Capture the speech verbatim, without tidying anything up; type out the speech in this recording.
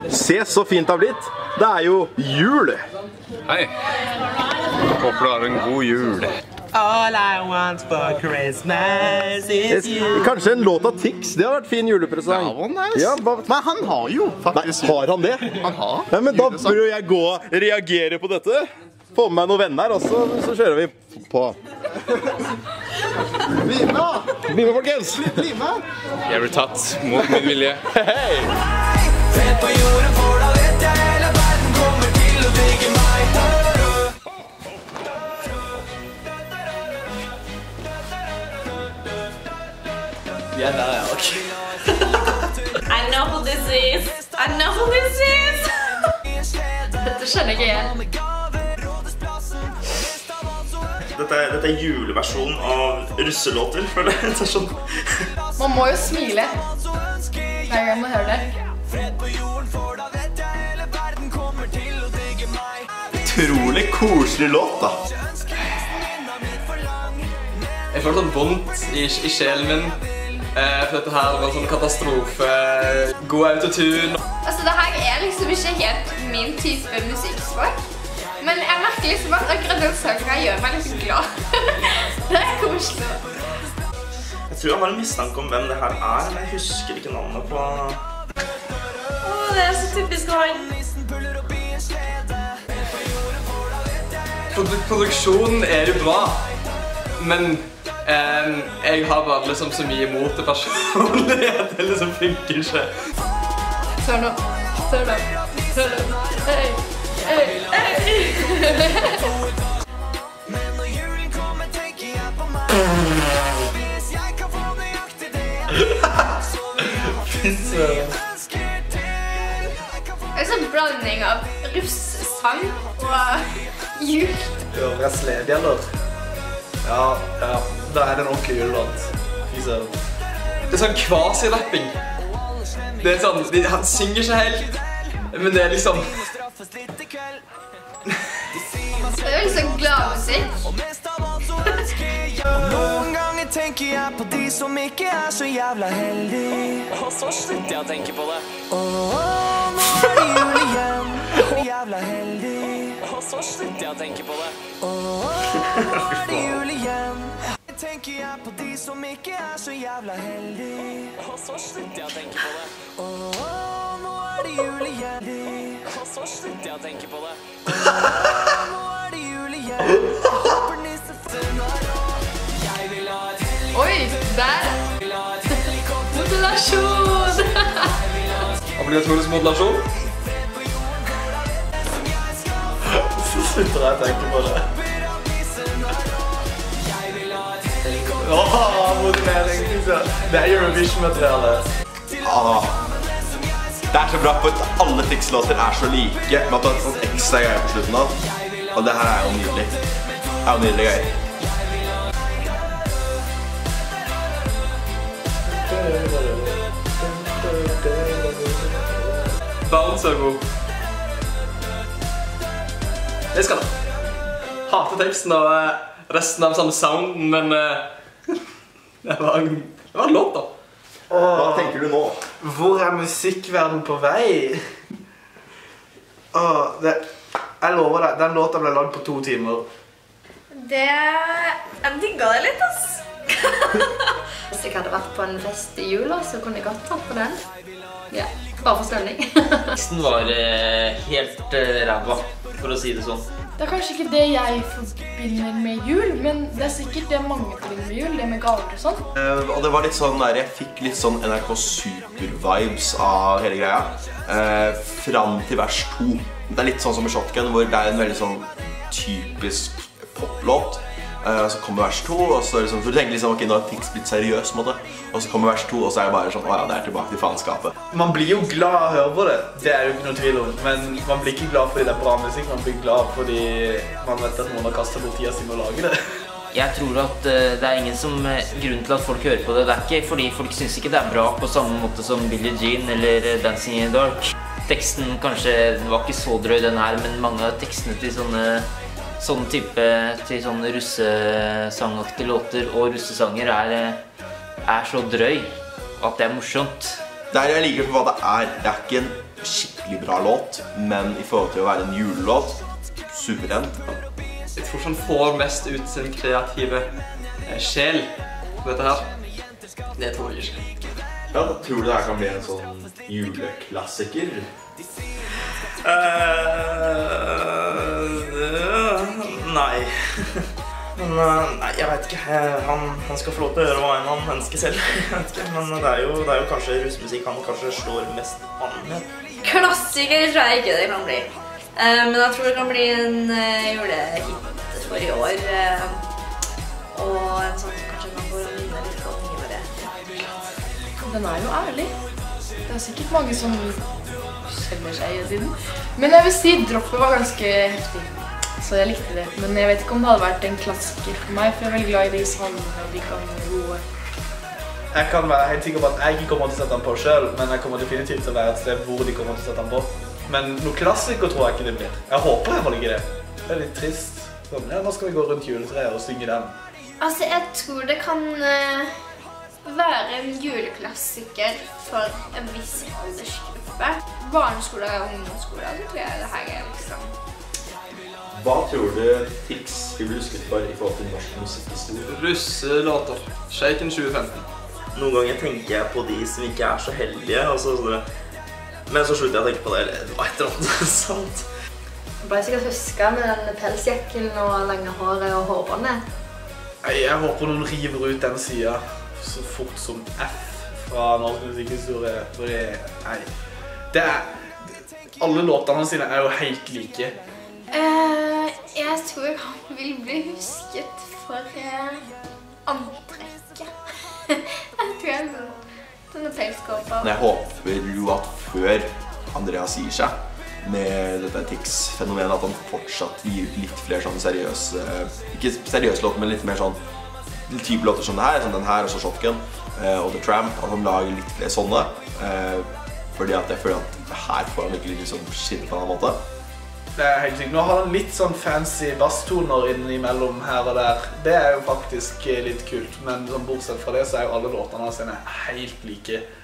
Se så fint det har blitt. Det er jo jul. Hei. Håper du har en god jul. All I want for Christmas is you. Kanskje en låt av Tix. Det har vært fin julepresang. Ja, nice. Ja, hva... Men han har jo faktisk... Nei, har han det? Han har. Ja, men da bør jo jeg gå og reagere på dette. Få med meg noen venner, og så, så kjører vi på. Bli med! Bli med, folkens! Bli med! Jeg blir tatt mot min vilje. Hei! Fred på jorden, for da vet jeg hele verden kommer til å digge meg. Ja, der er jeg også. I know who this is. I know who this is. Dette skjønner ikke jeg. Dette er, dette er juleversjonen av russelåter, føler jeg. Det er sånn. Man må jo smile hver gang man hører det. Utrolig koselig låt, da. Jeg føler sånn vondt i, i sjelen min. Eh, for dette her var sånn katastrofe. God autotune. Altså, det her er liksom ikke helt min type musikksmak. Men jeg merker liksom at akkurat den sangen her gjør meg litt glad. Det er koselig. Jeg tror jeg har en mistanke om hvem det her er, men jeg husker ikke navnet på... Åh, det er så typisk han. Produ produksjonen er jo bra, men um, jeg har bare liksom så mye imot det personlig at det liksom funker ikke. Turn up, turn up, turn up, hey, hey, hey. Det er sånn blanding av russesang og jul. Hører jeg sledgjeller? Ja, ja, da er det en ordentlig julelåt. Fy søren. Det er sånn kvasi-rapping. Det er sånn, de, han synger ikke helt, men det er liksom... Det er jo sånn glad musikk. Noen ganger tenker jeg på de som ikke er så jævla heldig. Og så slutter jeg å tenke på det. Åh, nå er det jul igjen. Jævla heldig. Og så slutter jeg å tenke på det. Åh, nå er det jul igjen. Tenker jeg på de som ikke er så jævla heldig. Og så slutter jeg å tenke på det. Åh, nå er det jul igjen. Og så slutter jeg å tenke på det. Åh, nå er det jul igjen. Håper nissefønner. Jeg vil ha et helg. Oi, der. Modulasjon. Obligatorisk modulasjon. Så slutter jeg å tenke på det. Åh, modulering, det er Eurovision-materiale. Ah, det er så bra, for alle Tix-låter er så like, med at det er en sånn ekstra greie på slutten av. Og det her er jo nydelig. Det er jo nydelig greier. Bounce er god. Jeg skal da. Hater teksten og uh, resten av samme sound, men uh, det, var en, det var en låt da. Hva tenker du nå? Hvor er musikkverden på vei? Åh, det, jeg lover deg, den låta ble lagd på to timer. Det... Jeg digger det litt, ass. Hvis jeg hadde vært på en fest i jula, så kunne jeg godt tatt på den. Ja, bare for stemning. Teksten var uh, helt uh, ræva, for å si det sånn. Det er kanskje ikke det jeg forbinder med jul, men det er sikkert det mange forbinder med jul, det med gaver og sånn. Uh, og det var litt sånn der, jeg fikk litt sånn N R K Super-vibes av hele greia. Uh, fram til vers to. Det er litt sånn som med Shotgun, hvor det er en veldig sånn typisk poplåt. Uh, så kommer vers to, og så, liksom, så du tenker liksom, ok, nå har Tix blitt seriøs, måte. Og så kommer vers to, og så er det bare sånn, åja, det er tilbake til faenskapet. Man blir jo glad av å høre på det, det er jo ikke noe tvil om. Men man blir ikke glad fordi det er bra musikk, man blir glad fordi man vet at noen har kastet bort tida sin med å lage det. Jeg tror at uh, det er ingen som uh, grunn til at folk hører på det. Det er ikke fordi folk synes ikke det er bra på samme måte som Billie Jean eller uh, Dancing in the Dark. Teksten kanskje var ikke så drøy den her, men mange av tekstene til sånne sånn type til sånne russesangaktige låter og russesanger er, er så drøy at det er morsomt. Det er jeg liker for hva det er. Det er ikke en skikkelig bra låt, men i forhold til å være en julelåt, suverent. Jeg tror ikke han får mest ut sin kreative eh, sjel på dette her. Det tror jeg ikke. Ja, da tror du det her kan bli en sånn juleklassiker? Uh, nei. Men uh, nei, jeg vet ikke. Han, han skal få lov til å gjøre hva enn han ønsker selv. Jeg vet ikke. Men det er jo, det er jo kanskje russemusikk han kanskje slår mest an med. Klassiker tror jeg ikke det kan bli. Uh, men jeg tror det kan bli en uh, julehit for i år. Uh, og en sånn som kanskje man får minne litt godt mye med det. Den er jo ærlig. Det er sikkert mange som kjenner seg i den. Men jeg vil si droppet var ganske heftig. Så jeg likte det. Men jeg vet ikke om det hadde vært en klassiker for meg, for jeg er veldig glad i de sangene og de kan roe. Jeg kan være helt sikker på at jeg ikke kommer til å sette den på selv, men jeg kommer definitivt til å være et sted hvor de kommer til å sette den på. Men noe klassiker tror jeg ikke det blir. Jeg håper jeg må ikke det. Det er litt trist. Sånn, ja, nå skal vi gå rundt juletreet og synge den. Altså, jeg tror det kan uh, være en juleklassiker for en viss aldersgruppe. Barneskole og ungdomsskole, så tror jeg det her er liksom... Hva tror du Tix vil bli husket for i forhold til norsk musikkhistorie? Russelåter. Shaken tjue femten. Noen ganger tenker jeg på de som ikke er så heldige, altså, så det... men så slutter jeg å tenke på det, eller det var et eller annet sant. Jeg ble sikkert husket med den pelsjakken og lange håret og hårbåndet. Jeg håper noen river ut den siden så fort som F fra norsk musikkhistorie. For det, nei, det er, alle låtene sine er jo helt like. Uh, jeg tror han vil bli husket for uh, antrekket. Jeg tror jeg er denne pelskåpen. Jeg håper jo at før Andreas gir seg med dette Tix-fenomenet, at han fortsatt gir ut litt flere sånne seriøse, ikke seriøse låter, men litt mer sånn type låter som det her, som den her, og så Shotgun og The Tramp, at han lager litt flere sånne, fordi at jeg føler at her får han virkelig liksom skinne på en annen måte. Det er helt sykt. Nå har han litt sånn fancy basstoner innimellom her og der. Det er jo faktisk litt kult, men sånn, bortsett fra det så er jo alle låtene sine helt like.